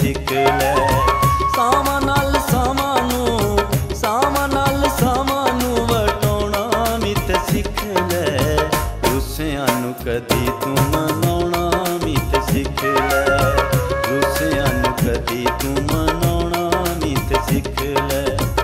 सिख ले। सावां नाल सावां नू वटाउणा भी ते सिख ले। रुसियां नू कदी तू मनाउणा भी ते सिख ले। रुसियां नू कदी तू मनाउणा भी ते सिख ले।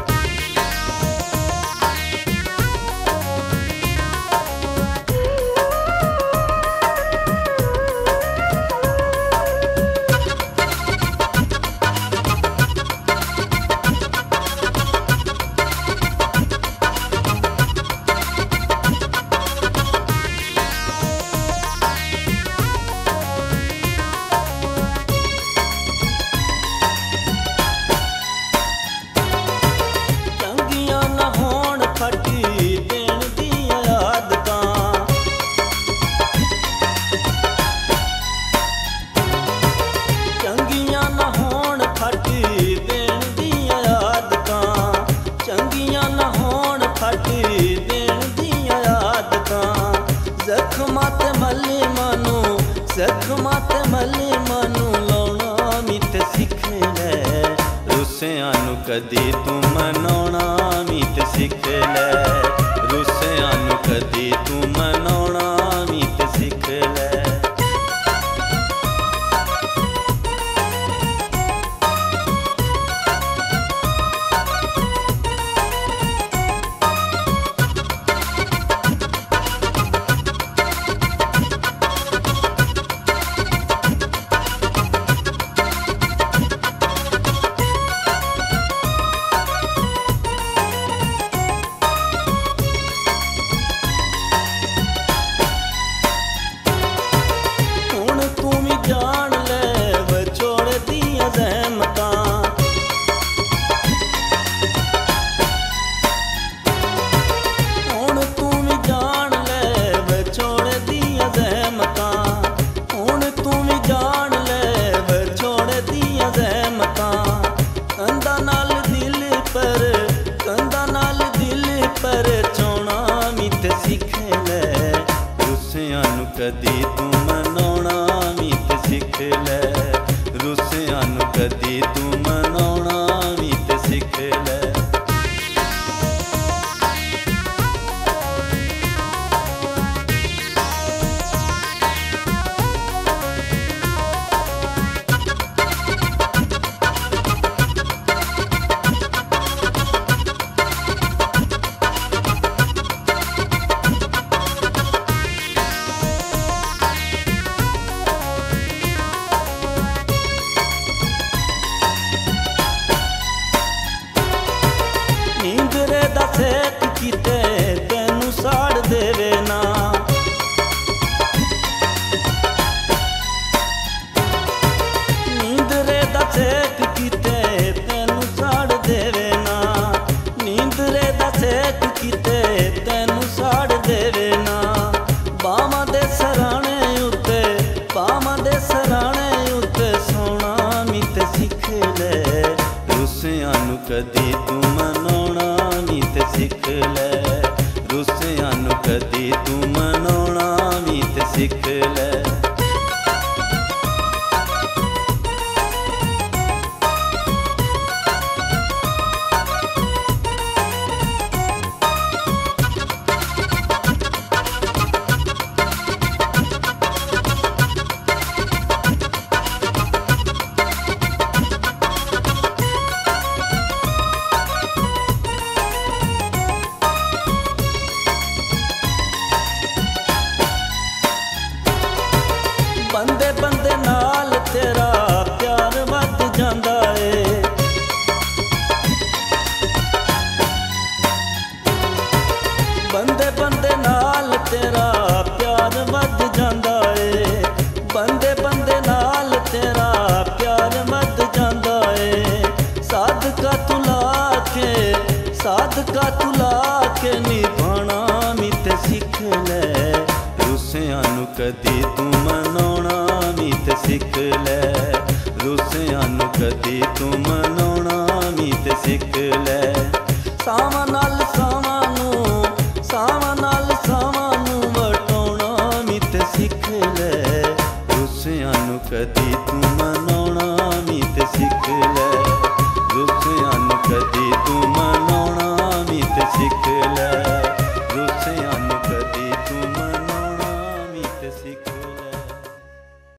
जख्मां ते मले मानू लाउणा भी ते सिख ले। रुसियां नू कदी तू मनाउणा भी ते सिख ले। रुसियां नू कदी तू मनाउणा भी ते सिख ले। जान ले विछोड़ दियां ज़हमतां। हुण तू भी जान ले विछोड़ दियां ज़हमतां। हुण तू भी जान ले विछोड़ दियां ज़हमतां। कंधा नाल दिल पर चौणा भी ते सिख ले। रुसियां नू कदी तू मनाउणा भी ते सिख ले। रुसियां नू कदी तू मनाउणा भी ते सिख ले। नींदरे दा सेक कीते तैनू साड़ देवे ना। नींदरे दा सेक कीते तैनू साड़ देवे ना। नींदरे दा सेक कीते तैनू साड़ देवे ना। बावां दे सराणे उत्ते सोना भी ते सिख ले। रुसियां नू कदी तू मनाउणा भी ते सिख ले। रुसियां नू कदी तू मनाउणा भी ते सिख ले। बंदे बंदे नाल तेरा प्यार वध जांदा ए। बंदे बंदे नाल तेरा प्यार वध जांदा ए। बंदे बंदे नाल तेरा प्यार वध जांदा ए। सादका तुला के निभाना भी ते सिख ले। रुसियां नू कदी तू मनाउणा भी ते सिख ले। रुसियां नू कदी तू मनाउणा भी ते सिख ले। सावां नाल सावां नू वटाउणा भी ते सिख ले। रुसियां ਰੁੱਸਿਆਂ ਨੂੰ ਕਦੀ ਤੂੰ ਮਨਾਉਣਾ ਵੀ ਤੇ ਸਿੱਖ ਲੈ, ਰੁੱਸਿਆਂ ਨੂੰ ਕਦੀ ਤੂੰ ਮਨਾਉਣਾ